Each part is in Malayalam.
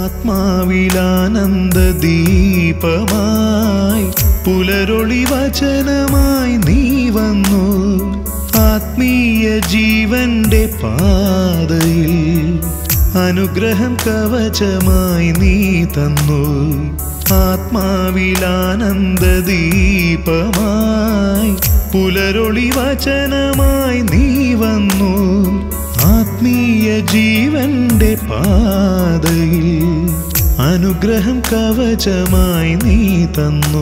ആത്മാവിലാനന്ദ ദീപമായി പുലരൊളി വചനമായി നീ വന്നു. ആത്മീയ ജീവന്റെ പാതയിൽ അനുഗ്രഹം കവചമായി നീ തന്നു. ആത്മാവിലാനന്ദ ദീപമായി പുലരൊളി വചനമായി നീ വന്നു. ആത്മീയ ജീവന്റെ പാതയിൽ അനുഗ്രഹം കവചമായി നീ തന്നു.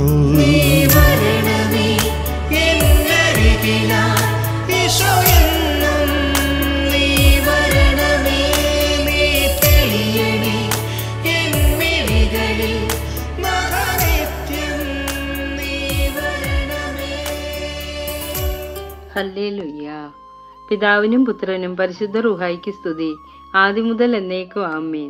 ഹല്ലേലൂയ. പിതാവിനും പുത്രനും പരിശുദ്ധ റൂഹായിക്ക് സ്തുതി, ആദ്യം മുതൽ എന്നേക്കും ആമേൻ.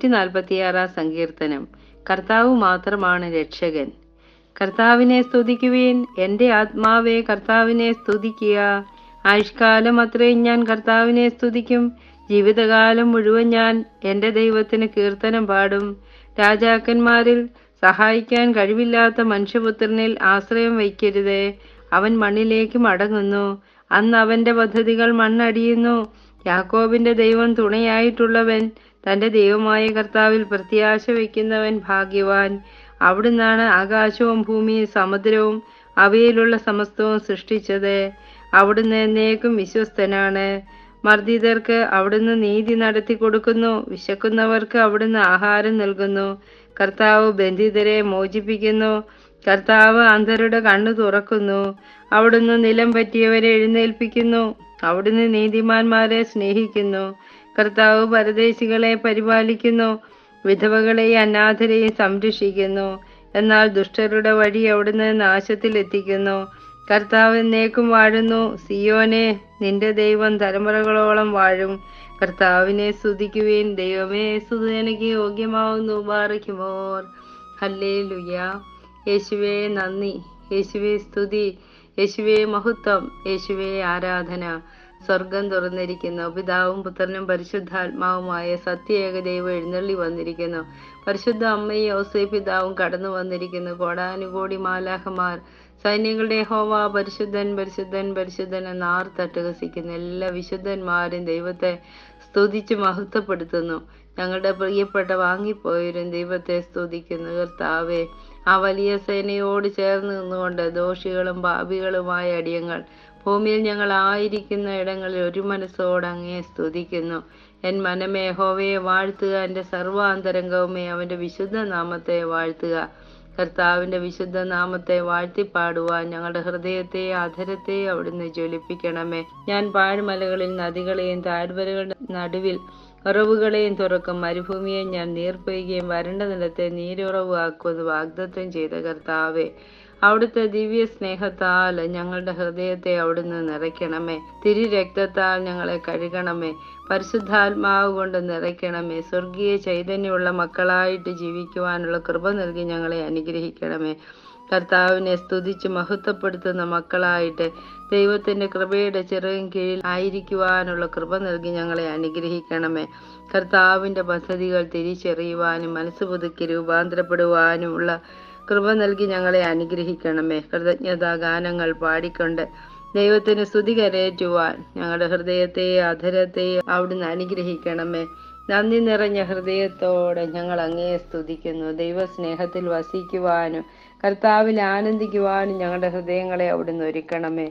146 സങ്കീർത്തനം. കർത്താവ് മാത്രമാണ് രക്ഷകൻ. കർത്താവിനെ സ്തുതിക്കുവിൻ, എൻ്റെ ആത്മാവേ കർത്താവിനെ സ്തുതിക്കുക. ആയുഷ്കാലം അത്രയും ഞാൻ കർത്താവിനെ സ്തുതിക്കും. ജീവിതകാലം മുഴുവൻ ഞാൻ എൻ്റെ ദൈവത്തിന് കീർത്തനം പാടും. രാജാക്കന്മാരിൽ സഹായിക്കാൻ കഴിവില്ലാത്ത മനുഷ്യപുത്രനിൽ ആശ്രയം വയ്ക്കരുതേ. അവൻ മണ്ണിലേക്ക് മടങ്ങുന്നു. അന്ന് അവന്റെ പദ്ധതികൾ മണ്ണടിയുന്നു. യാക്കോബിന്റെ ദൈവം തുണയായിട്ടുള്ളവൻ, തന്റെ ദൈവമായ കർത്താവിൽ പ്രത്യാശ വയ്ക്കുന്നവൻ ഭാഗ്യവാൻ. അവിടുന്നാണ് ആകാശവും ഭൂമിയും സമുദ്രവും അവയിലുള്ള സമസ്തവും സൃഷ്ടിച്ചത്. അവിടുന്ന് എന്നേക്കും വിശ്വസ്തനാണ്. മർദ്ദിതർക്ക് അവിടുന്ന് നീതി നടത്തി കൊടുക്കുന്നു. വിശക്കുന്നവർക്ക് അവിടുന്ന് ആഹാരം നൽകുന്നു. കർത്താവ് ബന്ധിതരെ മോചിപ്പിക്കുന്നു. കർത്താവ് അന്ധരുടെ കണ്ണു തുറക്കുന്നു. അവിടുന്ന് നിലം പറ്റിയവരെ എഴുന്നേൽപ്പിക്കുന്നു. അവിടുന്ന് നീതിമാന്മാരെ സ്നേഹിക്കുന്നു. കർത്താവ് പരദേശികളെ പരിപാലിക്കുന്നു. വിധവകളെയും അനാഥരെയും സംരക്ഷിക്കുന്നു. എന്നാൽ ദുഷ്ടരുടെ വഴി അവിടുന്ന് നാശത്തിലെത്തിക്കുന്നു. കർത്താവ് എന്നേക്കും വാഴുന്നു. സിയോനെ, നിന്റെ ദൈവം തലമുറകളോളം വാഴും. കർത്താവിനെ സ്തുതിക്കുവിൻ. ദൈവമേ, സ്തുതി എനിക്ക് യോഗ്യമാവുന്നു. ബാറയ്ക്കുമോർ. ഹല്ലേലൂയ. യേശുവേ നന്ദി, യേശുവേ സ്തുതി, യേശുവേ മഹത്വം, യേശുവേ ആരാധന. സ്വർഗം തുറന്നിരിക്കുന്നു. പിതാവും പുത്രനും പരിശുദ്ധാത്മാവുമായ സത്യേക ദൈവം എഴുന്നള്ളി വന്നിരിക്കുന്നു. പരിശുദ്ധ അമ്മയും ഔസേപ്പ് പിതാവും കടന്നു വന്നിരിക്കുന്നു. കോടാനുകോടി മാലാഖമാർ സൈന്യങ്ങളുടെ യഹോവ പരിശുദ്ധൻ പരിശുദ്ധൻ പരിശുദ്ധൻ എന്ന് ആർത്തട്ടഹസിക്കുന്നു. എല്ലാ വിശുദ്ധന്മാരും ദൈവത്തെ സ്തുതിച്ച് മഹത്വപ്പെടുത്തുന്നു. ഞങ്ങളുടെ പ്രിയപ്പെട്ട വാങ്ങിപ്പോയവരും ദൈവത്തെ സ്തുതിക്കുന്നു. കർത്താവേ, ആ വലിയ സേനയോട് ചേർന്ന് നിന്നുകൊണ്ട് ദോഷികളും പാപികളുമായ അടിയങ്ങൾ ഭൂമിയിൽ ഞങ്ങൾ ആയിരിക്കുന്ന ഇടങ്ങളിൽ ഒരു മനസ്സോട് അങ്ങയെ സ്തുതിക്കുന്നു. എൻ മനമേ യഹോവയെ വാഴ്ത്തുക, എൻ്റെ സർവാന്തരംഗവുമേ അവൻ്റെ വിശുദ്ധ നാമത്തെ വാഴ്ത്തുക. കർത്താവിൻ്റെ വിശുദ്ധ നാമത്തെ വാഴ്ത്തിപ്പാടുവാൻ ഞങ്ങളുടെ ഹൃദയത്തെ അധരത്തെ അവിടുന്ന് ജ്വലിപ്പിക്കണമേ. ഞാൻ പാഴ്മലകളിൽ നദികളെയും താഴ്വരകളുടെ നടുവിൽ ഉറവുകളെയും തുറക്കും. മരുഭൂമിയെ ഞാൻ നീർപ്പൊയ്യുകയും വരണ്ട നിലത്തെ നീരുറവാക്കുമെന്ന് വാഗ്ദത്തം ചെയ്ത കർത്താവേ, അവിടുത്തെ ദിവ്യ സ്നേഹത്താൽ ഞങ്ങളുടെ ഹൃദയത്തെ അവിടുന്ന് നിറയ്ക്കണമേ. തിരുരക്തത്താൽ ഞങ്ങളെ കഴുകണമേ. പരിശുദ്ധാത്മാവ് കൊണ്ട് നിറയ്ക്കണമേ. സ്വർഗീയ ചൈതന്യമുള്ള മക്കളായിട്ട് ജീവിക്കുവാനുള്ള കൃപ നൽകി ഞങ്ങളെ അനുഗ്രഹിക്കണമേ. കർത്താവിനെ സ്തുതിച്ച് മഹത്വപ്പെടുത്തുന്ന മക്കളായിട്ട് ദൈവത്തിൻ്റെ കൃപയുടെ ചിറകിൻ കീഴിൽ ആയിരിക്കുവാനുള്ള കൃപ നൽകി ഞങ്ങളെ അനുഗ്രഹിക്കണമേ. കർത്താവിൻ്റെ പദ്ധതികൾ തിരിച്ചറിയുവാനും മനസ്സ് പുതുക്കി രൂപാന്തരപ്പെടുവാനുമുള്ള കൃപ നൽകി ഞങ്ങളെ അനുഗ്രഹിക്കണമേ. കൃതജ്ഞതാ ഗാനങ്ങൾ പാടിക്കൊണ്ട് ദൈവത്തിന് സ്തുതി കരയേറ്റുവാൻ ഞങ്ങളുടെ ഹൃദയത്തെ അധരത്തെ അവിടുന്ന് അനുഗ്രഹിക്കണമേ. നന്ദി നിറഞ്ഞ ഹൃദയത്തോടെ ഞങ്ങൾ അങ്ങയെ സ്തുതിക്കുന്നു. ദൈവസ്നേഹത്തിൽ വസിക്കുവാനും കർത്താവിൽ ആനന്ദിക്കുവാനും ഞങ്ങളുടെ ഹൃദയങ്ങളെ അവിടുന്ന് ഒരുക്കണമേ.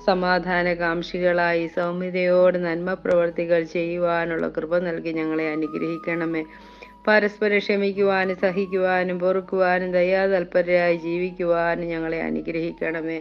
സമാധാനകാംക്ഷികളായി സൗമ്യതയോട് നന്മ പ്രവർത്തികൾ ചെയ്യുവാനുള്ള കൃപ നൽകി ഞങ്ങളെ അനുഗ്രഹിക്കണമേ. പരസ്പരം ക്ഷമിക്കുവാനും സഹിക്കുവാനും പൊറുക്കുവാനും ദയാതൽപരരായി ജീവിക്കുവാനും ഞങ്ങളെ അനുഗ്രഹിക്കണമേ.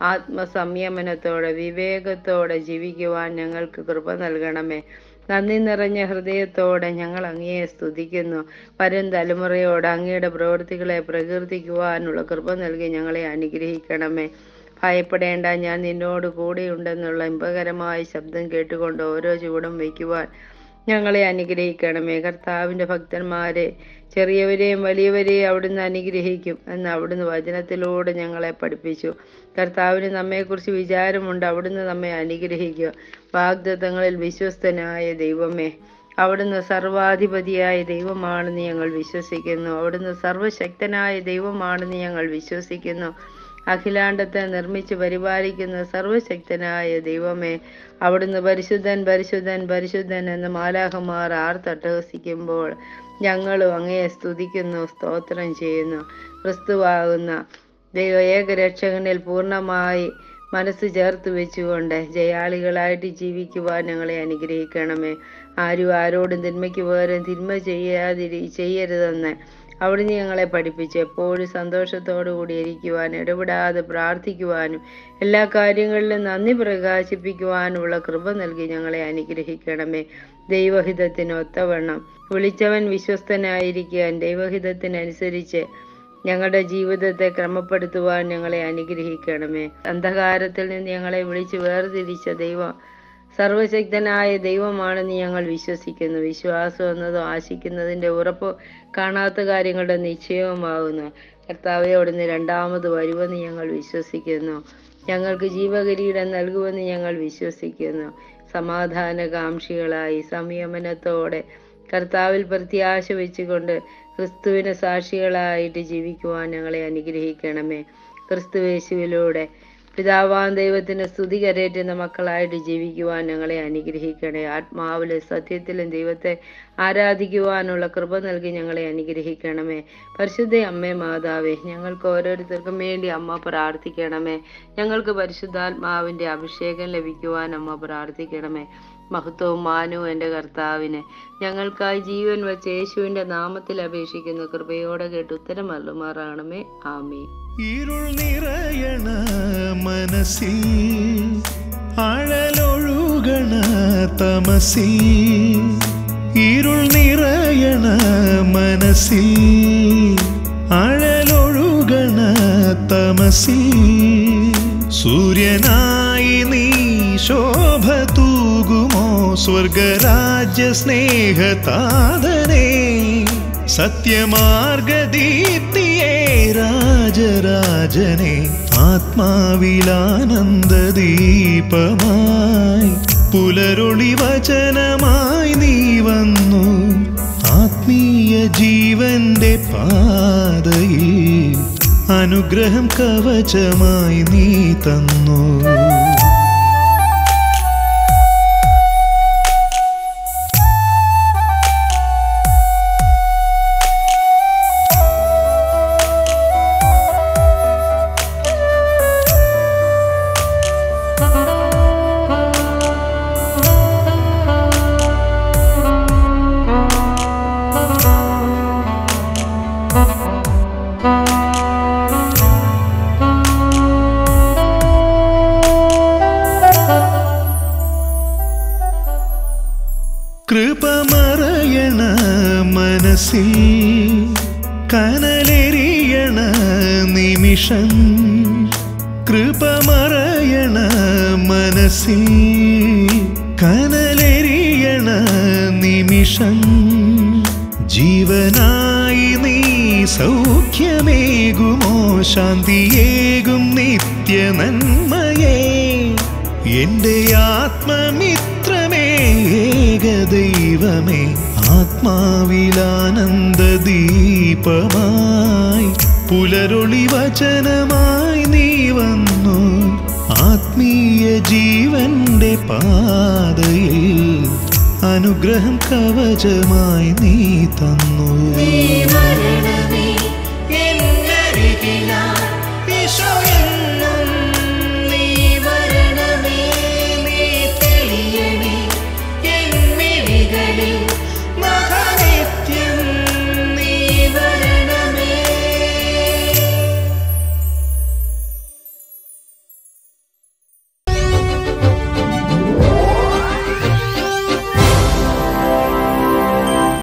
ആത്മസംയമനത്തോടെ വിവേകത്തോടെ ജീവിക്കുവാൻ ഞങ്ങൾക്ക് കൃപ നൽകണമേ. നന്ദി നിറഞ്ഞ ഹൃദയത്തോടെ ഞങ്ങൾ അങ്ങയെ സ്തുതിക്കുന്നു. വരും തലമുറയോട് അങ്ങയുടെ പ്രവൃത്തികളെ പ്രകീർത്തിക്കുവാനുള്ള കൃപ നൽകി ഞങ്ങളെ അനുഗ്രഹിക്കണമേ. ഭയപ്പെടേണ്ട, ഞാൻ നിന്നോട് കൂടെയുണ്ടെന്നുള്ള ഇമ്പകരമായ ശബ്ദം കേട്ടുകൊണ്ട് ഓരോ ചുവടും വയ്ക്കുവാൻ ഞങ്ങളെ അനുഗ്രഹിക്കണമേ. കർത്താവിൻ്റെ ഭക്തന്മാരെ, ചെറിയവരെയും വലിയവരെയും അവിടുന്ന് അനുഗ്രഹിക്കും എന്ന് അവിടുന്ന് വചനത്തിലൂടെ ഞങ്ങളെ പഠിപ്പിച്ചു. കർത്താവിന് നമ്മെക്കുറിച്ച് വിചാരമുണ്ട്. അവിടുന്ന് നമ്മെ അനുഗ്രഹിക്കുക. വാഗ്ദത്തങ്ങളിൽ വിശ്വസ്തനായ ദൈവമേ, അവിടുന്ന് സർവാധിപതിയായ ദൈവമാണെന്ന് ഞങ്ങൾ വിശ്വസിക്കുന്നു. അവിടുന്ന് സർവശക്തനായ ദൈവമാണെന്ന് ഞങ്ങൾ വിശ്വസിക്കുന്നു. അഖിലാണ്ടത്തെ നിർമ്മിച്ച് പരിപാലിക്കുന്ന സർവശക്തനായ ദൈവമേ, അവിടുന്ന് പരിശുദ്ധൻ പരിശുദ്ധൻ പരിശുദ്ധൻ എന്ന് മാലാഖമാർ ആർത്തട്ടഹസിക്കുമ്പോൾ ഞങ്ങളും അങ്ങയെ സ്തുതിക്കുന്നു, സ്തോത്രം ചെയ്യുന്നു. ക്രിസ്തുവാകുന്ന ഏകരക്ഷകനിൽ പൂർണ്ണമായി മനസ്സ് ചേർത്ത് വെച്ചുകൊണ്ട് ജയാളികളായിട്ട് ജീവിക്കുവാൻ ഞങ്ങളെ അനുഗ്രഹിക്കണമേ. ആരും ആരോടും തിന്മയ്ക്ക് പകരം തിന്മ ചെയ്യരുതെന്ന് അവിടുന്ന് ഞങ്ങളെ പഠിപ്പിച്ച് എപ്പോഴും സന്തോഷത്തോടു കൂടി ഇരിക്കുവാൻ, ഇടപെടാതെ പ്രാർത്ഥിക്കുവാനും എല്ലാ കാര്യങ്ങളിലും നന്ദി പ്രകാശിപ്പിക്കുവാനുമുള്ള കൃപ നൽകി ഞങ്ങളെ അനുഗ്രഹിക്കണമേ. ദൈവഹിതത്തിന് ഒത്തവണ്ണം വിളിച്ചവൻ വിശ്വസ്തനായിരിക്കാൻ ദൈവഹിതത്തിനനുസരിച്ച് ഞങ്ങളുടെ ജീവിതത്തെ ക്രമപ്പെടുത്തുവാൻ ഞങ്ങളെ അനുഗ്രഹിക്കണമേ. അന്ധകാരത്തിൽ നിന്ന് ഞങ്ങളെ വിളിച്ച് വേർതിരിച്ച ദൈവം സർവശക്തനായ ദൈവമാണെന്ന് ഞങ്ങൾ വിശ്വസിക്കുന്നു. വിശ്വാസം എന്നതും ആശിക്കുന്നതിൻ്റെ ഉറപ്പ്, കാണാത്ത കാര്യങ്ങളുടെ നിശ്ചയവുമാകുന്നു. കർത്താവേ, അവിടുന്ന് രണ്ടാമത് വരുമെന്ന് ഞങ്ങൾ വിശ്വസിക്കുന്നു. ഞങ്ങൾക്ക് ജീവകിരീടം നൽകുമെന്ന് ഞങ്ങൾ വിശ്വസിക്കുന്നു. സമാധാനകാംക്ഷികളായി സംയമനത്തോടെ കർത്താവിൽ പ്രത്യാശ വെച്ചുകൊണ്ട് ക്രിസ്തുവിന് സാക്ഷികളായിട്ട് ജീവിക്കുവാൻ ഞങ്ങളെ അനുഗ്രഹിക്കണമേ. ക്രിസ്തുയേശുവിലൂടെ പിതാവാൻ ദൈവത്തിന് സ്തുതി കരേറ്റുന്ന മക്കളായിട്ട് ജീവിക്കുവാൻ ഞങ്ങളെ അനുഗ്രഹിക്കണേ. ആത്മാവിലും സത്യത്തിലും ദൈവത്തെ ആരാധിക്കുവാനുള്ള കൃപ നൽകി ഞങ്ങളെ അനുഗ്രഹിക്കണമേ. പരിശുദ്ധ അമ്മേ മാതാവേ, ഞങ്ങൾക്ക് ഓരോരുത്തർക്കും വേണ്ടി അമ്മ പ്രാർത്ഥിക്കണമേ. ഞങ്ങൾക്ക് പരിശുദ്ധാത്മാവിൻ്റെ അഭിഷേകം ലഭിക്കുവാൻ അമ്മ പ്രാർത്ഥിക്കണമേ. മഹത്വവും മാനവും എൻ്റെ കർത്താവിനെ ഞങ്ങൾക്കായി ജീവൻ വച്ച യേശുവിൻ്റെ നാമത്തിൽ അപേക്ഷിക്കുന്ന കൃപയോടെ കേട്ട് ഉത്തരം അരുളുമാറാകണമേ. ആമേൻ. ഇരുൾ നിറയണ മനസ്സിൽ ആഴലൊഴുകണ തമസിൽ, ഇരുൾ നിറയണ മനസ്സിൽ ആഴലൊഴുകണ തമസിൽ, സൂര്യനായി നീ ശോഭ തൂകുമോ സ്വർഗരാജ്യ സ്നേഹതാതനേ, സത്യമാർഗദീപ്തിയേ രാജരാജനെ, ആത്മാവിലാനന്ദദീപമായി പുലരൊളി വചനമായി നീ വന്നു, ആത്മീയ ജീവന്റെ പാതയിൽ അനുഗ്രഹം കവചമായി നീ തന്നു. കൃപമറയണ മനസ്സിൽ കനലെറിയണ നിമിഷം, കൃപമറയണ മനസ്സിൽ കനലെറിയണ നിമിഷം, ജീവനായി നീ സൗഖ്യമേകുമോ ശാന്തിയേകും നിത്യ നന്മയേ, എൻ്റെ ആത്മമിത്രമേ ഏകദൈവമേ, ആത്മാവിലാനന്ദദീപമായി പുലരൊളി വചനമായി നീ വന്നു, ആത്മീയ ജീവന്റെ പാതയിൽ അനുഗ്രഹം കവചമായി നീ തന്നു. ിൽ